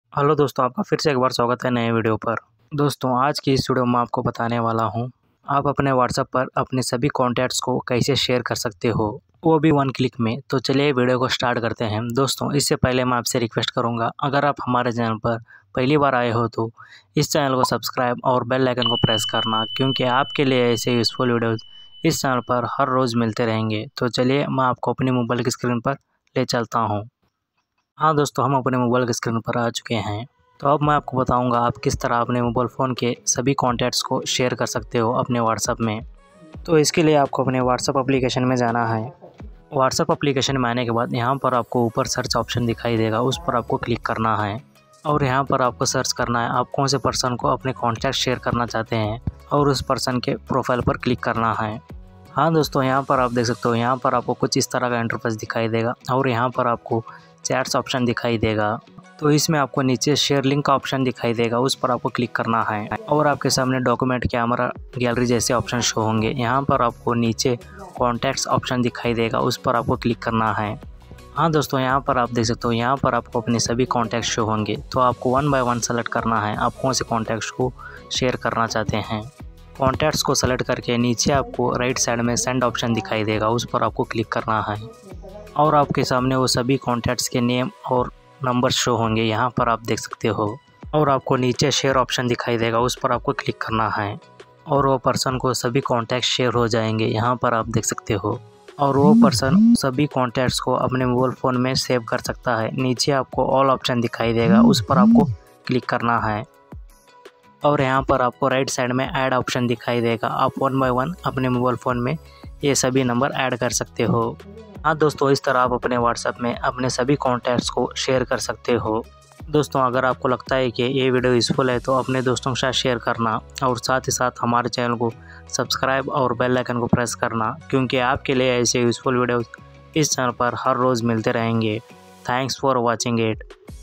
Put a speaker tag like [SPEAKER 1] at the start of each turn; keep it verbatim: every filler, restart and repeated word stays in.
[SPEAKER 1] Hello दोस्तों, आपका फिर से एक बार स्वागत है नए वीडियो पर। दोस्तों, आज की इस वीडियो में आपको बताने वाला हूं, आप अपने व्हाट्सएप पर अपने सभी कॉन्टैक्ट्स को कैसे शेयर कर सकते हो, वो भी वन क्लिक में। तो चलिए वीडियो को स्टार्ट करते हैं। दोस्तों, इससे पहले मैं आपसे रिक्वेस्ट करूंगा, अगर आप हमारे चैनल पर पहली बार आए हो तो इस चैनल को सब्सक्राइब और बेल आइकन को प्रेस करना, क्योंकि आपके लिए ऐसे यूज़फुल वीडियोज़ इस चैनल पर हर रोज़ मिलते रहेंगे। तो चलिए मैं आपको अपनी मोबाइल की स्क्रीन पर ले चलता हूँ। हाँ दोस्तों, हम अपने मोबाइल की स्क्रीन पर आ चुके हैं। तो अब मैं आपको बताऊंगा आप किस तरह अपने मोबाइल फ़ोन के सभी कॉन्टैक्ट्स को शेयर कर सकते हो अपने व्हाट्सएप में। तो इसके लिए आपको अपने व्हाट्सएप एप्लीकेशन में जाना है। व्हाट्सएप एप्लीकेशन में आने के बाद यहाँ पर आपको ऊपर सर्च ऑप्शन दिखाई देगा, उस पर आपको क्लिक करना है और यहाँ पर आपको सर्च करना है आप कौन से पर्सन को अपने कॉन्टैक्ट शेयर करना चाहते हैं और उस पर्सन के प्रोफाइल पर क्लिक करना है। हाँ दोस्तों, यहाँ पर आप देख सकते हो, यहाँ पर आपको कुछ इस तरह का इंटरफेस दिखाई देगा और यहाँ पर आपको चैट्स ऑप्शन दिखाई देगा। तो इसमें आपको नीचे शेयर लिंक का ऑप्शन दिखाई देगा, उस पर आपको क्लिक करना है और आपके सामने डॉक्यूमेंट, कैमरा, गैलरी जैसे ऑप्शन शो होंगे। यहाँ पर आपको नीचे कॉन्टैक्ट्स ऑप्शन दिखाई देगा, उस पर आपको क्लिक करना है। हाँ दोस्तों, यहाँ पर आप देख सकते हो, यहाँ पर आपको अपने सभी कॉन्टैक्ट शो होंगे। तो आपको वन बाय वन सेलेक्ट करना है आप कौन से कॉन्टैक्ट्स को शेयर करना चाहते हैं। कॉन्टैक्ट्स को सेलेक्ट करके नीचे आपको राइट साइड में सेंड ऑप्शन दिखाई देगा, उस पर आपको क्लिक करना है और आपके सामने वो सभी कॉन्टैक्ट्स के नेम और नंबर शो होंगे, यहाँ पर आप देख सकते हो। और आपको नीचे शेयर ऑप्शन दिखाई देगा, उस पर आपको क्लिक करना है और वो पर्सन को सभी कॉन्टैक्ट शेयर हो जाएंगे, यहाँ पर आप देख सकते हो। और वो पर्सन सभी कॉन्टैक्ट्स को अपने मोबाइल फ़ोन में सेव कर सकता है। नीचे आपको ऑल ऑप्शन दिखाई देगा, उस पर आपको क्लिक करना है और यहाँ पर आपको राइट साइड में ऐड ऑप्शन दिखाई देगा। आप वन बाय वन अपने मोबाइल फ़ोन में ये सभी नंबर ऐड कर सकते हो। हाँ दोस्तों, इस तरह आप अपने व्हाट्सएप में अपने सभी कॉन्टैक्ट्स को शेयर कर सकते हो। दोस्तों, अगर आपको लगता है कि ये वीडियो यूज़फुल है तो अपने दोस्तों के साथ शेयर करना और साथ ही साथ हमारे चैनल को सब्सक्राइब और बेल आइकन को प्रेस करना, क्योंकि आपके लिए ऐसे यूज़फुल वीडियोज़ इस चैनल पर हर रोज़ मिलते रहेंगे। Thanks for watching it.